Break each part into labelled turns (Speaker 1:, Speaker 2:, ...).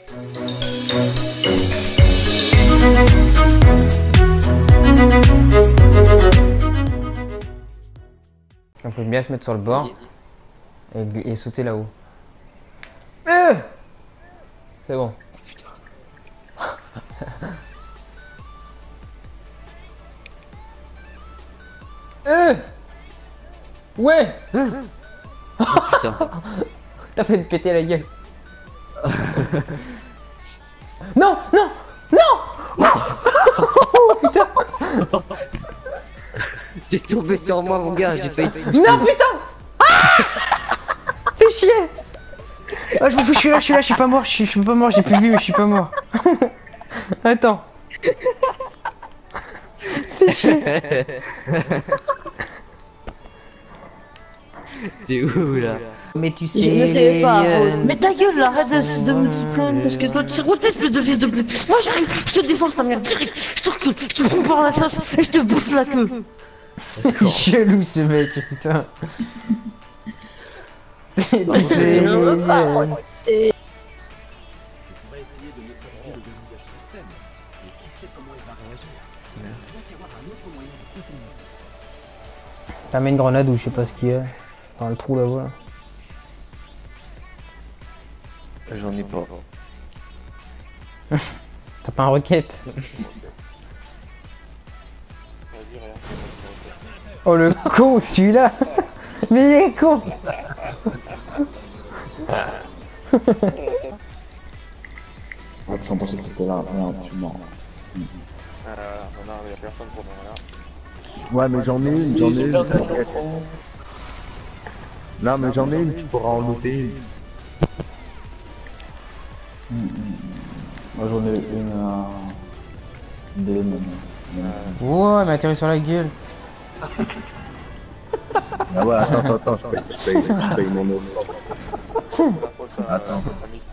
Speaker 1: On peut bien se mettre sur le bord et sauter là-haut. C'est bon. Ouais.
Speaker 2: Oh, putain.
Speaker 1: T'as fait de péter la gueule. Non, non, non. Oh putain.
Speaker 2: T'es tombé sur moi mon gars, j'ai failli te pousser.
Speaker 1: Non putain. Fais chier. Ah je m'en fous, je suis là, je suis pas mort, je suis pas mort, j'ai plus de vie mais je suis pas mort. Attends. Fais chier.
Speaker 2: T'es où là?
Speaker 1: Mais tu sais,
Speaker 3: Je ne sais pas. Mais ta gueule, arrête de me foutre parce que toi tu sais route espèce de fils de pute. Moi j'arrive, je te défonce ta mère direct, je te recule, je te prends par la sauce et je te bouffe la queue.
Speaker 1: Chelou ce mec, putain. Tu sais,
Speaker 3: Je ne veux pas.
Speaker 4: Je pourrais essayer de neutraliser le verrouillage système, mais qui sait comment il va réagir? Il doit y avoir un autre moyen de contourner le système.
Speaker 1: T'as mis une grenade ou je sais pas ce qu'il y a dans le trou là-bas.
Speaker 5: J'en ai pas.
Speaker 1: T'as pas un roquette? Oh le con celui-là. Mais il est con.
Speaker 6: Ouais, tu pensais que t'étais là, merde, tu mens.
Speaker 5: Non, y'a personne pour moi là.
Speaker 6: Ouais, mais j'en ai une, t'inquiète. Non, mais j'en ai une, tu pourras en louper une.
Speaker 7: Moi j'en ai une DM.
Speaker 1: Ouais, mais atterri sur la gueule.
Speaker 6: Ah ouais, attends, je paye mon eau. Attends.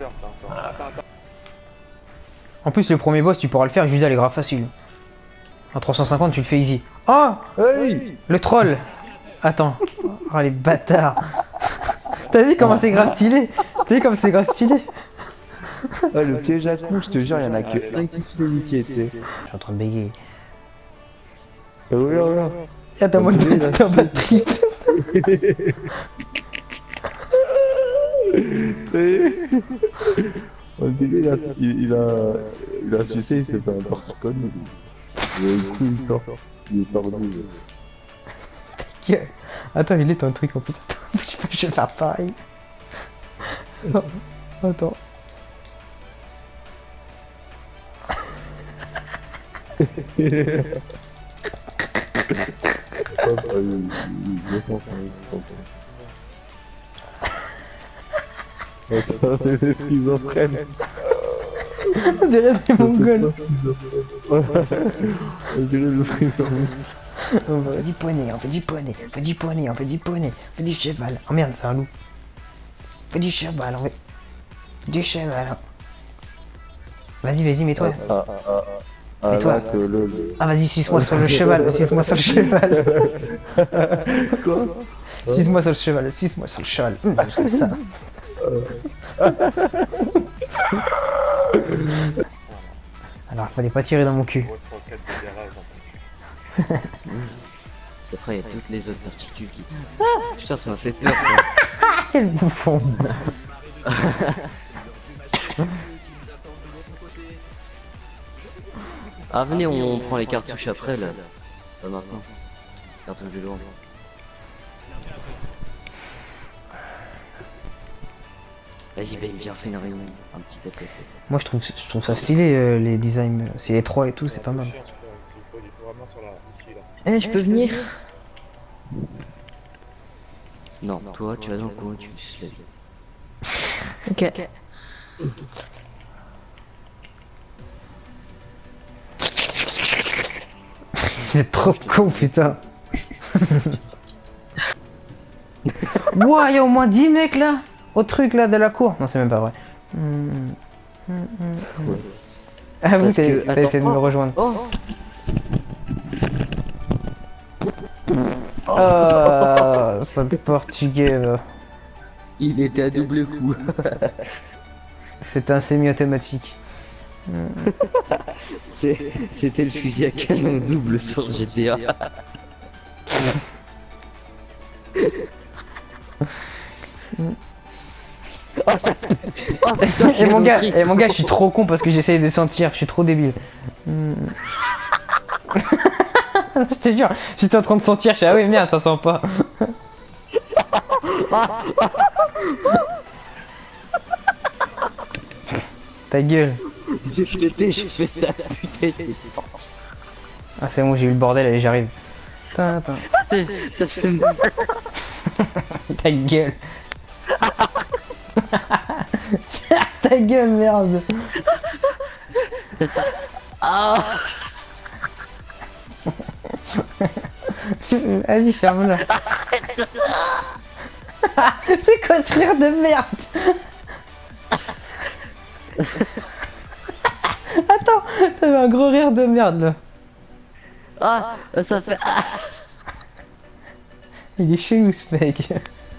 Speaker 1: En plus le premier boss tu pourras le faire, Judas il est grave facile. En 350 tu le fais easy. Oh
Speaker 6: Hey,
Speaker 1: le troll. Attends. Oh les bâtards. T'as vu comment c'est grave stylé? T'as vu comme c'est grave stylé?
Speaker 6: ouais, le piège à coups, je te jure, y'en a que un qui se fait niquer, tu sais.
Speaker 1: Je suis en train de bégayer.
Speaker 6: Regarde.
Speaker 1: Attends moi t'es en bas de trip.
Speaker 6: On dirait il a sucé, il s'est fait un torticonne. Il est tordu.
Speaker 1: Attends il est ton truc en plus. Attends, je vais faire pareil. Non. Attends.
Speaker 6: Les schizophrènes.
Speaker 1: On dirait des mongols.
Speaker 6: On dirait des schizophrènes.
Speaker 1: On fait du poney, on fait du poney, on fait du poney, on fait du poney, on fait du cheval. Oh merde, c'est un loup. On fait du cheval, on fait du cheval. Vas-y, mets-toi. Mets-toi. Ah vas-y, 6 mois sur le cheval, 6 mois sur le cheval.
Speaker 6: Quoi?
Speaker 1: 6 mois sur le cheval, 6 mois sur le cheval. Comme ça. Alors, fallait pas tirer dans mon cul.
Speaker 2: Après il y a toutes les autres particules qui... Putain ça m'a fait peur ça.
Speaker 1: Quel bouffon.
Speaker 2: Ah venez on prend les cartouches après là. Pas maintenant. Cartouche de lourd. Vas-y Ben viens fais une réunion. Un petit tête.
Speaker 1: Moi je trouve ça stylé les designs. C'est étroit et tout, c'est pas mal.
Speaker 3: Eh, je peux venir?
Speaker 2: Non, toi tu vas dans le coin, tu me suces la vie.
Speaker 3: Ok.
Speaker 1: C'est trop con putain. Ouah, y'a au moins 10 mecs là au truc là de la cour. Non c'est même pas vrai. Ah vous t'as essayé de me rejoindre. Oh, sale portugais va.
Speaker 2: Il était à double coup.
Speaker 1: C'est un semi-automatique.
Speaker 2: C'était le fusil à canon double sur GTA.
Speaker 1: Et mon gars, je suis trop con parce que j'essaye de sentir, je suis trop débile. Je te jure, j'étais en train de sentir, je suis ah oui merde, ça sent pas. Ta gueule.
Speaker 2: J'ai fait ça, putain, c'est sorti.
Speaker 1: Ah c'est bon, j'ai eu le bordel, allez j'arrive.
Speaker 2: Ça fait mal.
Speaker 1: Ta gueule. Ta gueule, merde.
Speaker 2: Ah.
Speaker 1: Vas-y, ferme-la. C'est quoi ce rire de merde? Attends, t'avais un gros rire de merde là.
Speaker 2: Ah, ça fait.
Speaker 1: Il est chelou ce mec.